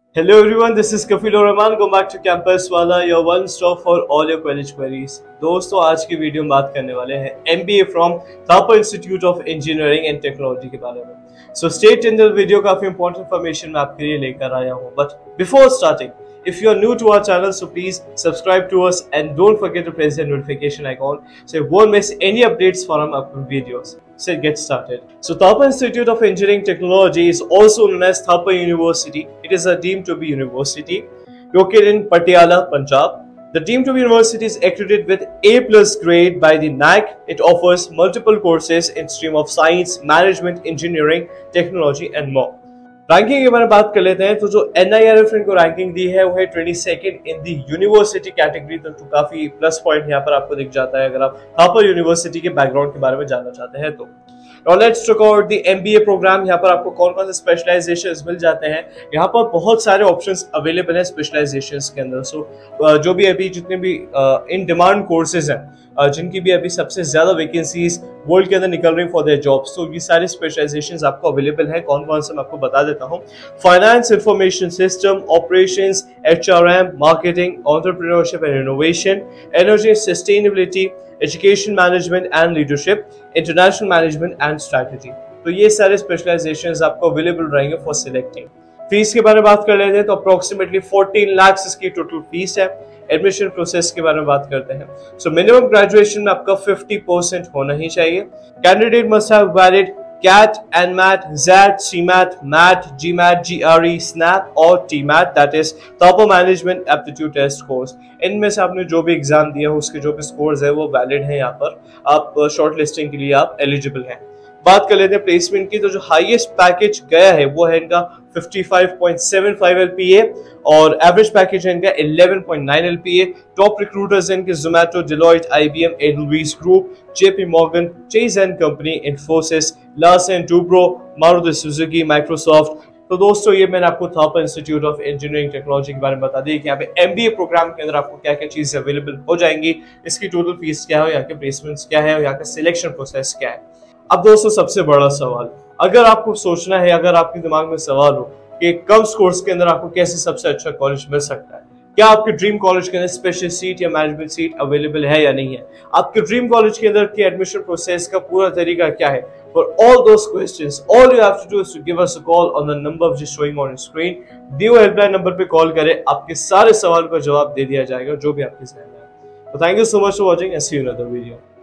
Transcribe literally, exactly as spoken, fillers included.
Hello everyone, this is Kafil Rahman. Go back to Campus Wala, your one stop for all your college queries. दोस्तों आज की video में बात करने वाले हैं M B A from Thapar institute of engineering and technology के बारे में. So stay tuned in the video, काफी important information मैं आपके लिए लेकर आया हूँ. But before starting, if you are new to our channel, so please subscribe to us and don't forget to press the notification icon so you won't miss any updates from our upcoming videos. So let's get started. So Thapa Institute of Engineering Technology is also known as Thapa University. It is a deemed to be university located in Patiala, Punjab. The deemed to be university is accredited with A plus grade by the N A C. It offers multiple courses in stream of science, management, engineering, technology and more. Ranking के बारे में बात कर लेते हैं तो जो N I R F को रैंकिंग दी है वो है twenty second in the university category. तो, तो काफी प्लस पॉइंट यहाँ पर आपको दिख जाता है अगर आप थापा यूनिवर्सिटी के बैकग्राउंड के बारे में जानना चाहते हैं तो. Now let's talk about the M B A programme. यहाँ पर आपको कौन कौन से स्पेशलाइजेशंस मिल जाते हैं. यहाँ पर बहुत सारे ऑप्शंस अवेलेबल हैं स्पेशलाइजेशंस के अंदर. सो so, जो भी अभी जितने भी इन डिमांड कोर्सेज हैं जिनकी भी अभी सबसे ज्यादा वैकेंसीज वर्ल्ड के अंदर निकल रही फॉर देयर जॉब्स, तो ये सारे स्पेशलाइजेशंस आपको अवेलेबल हैं. कौन कौन से मैं आपको बता देता हूँ. Finance, information system, operations, H R M, marketing, entrepreneurship and innovation, energy sustainability, education management and leadership, international management and strategy. तो ये सारे स्पेशलाइजेशंस आपको अवेलेबल रहेंगे फॉर सिलेक्टिंग. फीस के बारे में बात कर लेते हैं तो अप्रोक्सीमेटली फोर्टीन लाख इसकी टोटल फीस है. एडमिशन प्रोसेस के बारे में बात करते हैं. सो मिनिमम ग्रेजुएशन में आपका फिफ्टी परसेंट होना ही चाहिए. Candidate must have valid CAT, NMAT, XAT, CMAT, MAT, GMAT, GRE, SNAP और TMAT, that is Thapar management aptitude test course. इनमें से आपने जो भी एग्जाम दिया हो उसके जो भी स्कोर्स है वो वैलिड है. यहाँ पर आप शॉर्ट लिस्टिंग के लिए आप एलिजिबल हैं. बात कर लेते हैं प्लेसमेंट की तो जो हाईएस्ट पैकेज गया है वो है इनका fifty five point seven five L P A और एवरेज पैकेज है इनका eleven point nine L P A. Top recruiters इनके Zomato, Deloitte, IBM, Edelweiss group, JP Morgan, Chase and company, Infosys, Larsen Toubro, Maruti Suzuki, Microsoft. तो दोस्तों ये मैंने आपको Thapar institute of engineering technology के बारे में बता दी कि यहाँ पे एमबीए प्रोग्राम के अंदर आपको क्या क्या चीजें अवेलेबल हो जाएंगी, इसकी टोटल फीस क्या है, यहाँ के प्लेसमेंट्स क्या है और यहाँ का सिलेक्शन प्रोसेस क्या है. अब दोस्तों सबसे बड़ा सवाल, अगर आपको सोचना है, अगर आपके दिमाग में सवाल हो कि कम स्कोर्स के अंदर आपको कैसे सबसे अच्छा कॉलेज मिल सकता है, क्या आपके ड्रीम कॉलेज के अंदर स्पेशल सीट या मैनेजमेंट सीट अवेलेबल है या नहीं है, आपके ड्रीम कॉलेज के अंदर के एडमिशन प्रोसेस का पूरा तरीका क्या है. For all those questions, all you have to do is to give us a call on the number which is showing on your screen. दिए हुए हेल्पलाइन नंबर पे कॉल करें, आपके सारे सवाल का जवाब दे दिया जाएगा जो भी आपके जहन में है. So thank you so much for watching and see you in another video.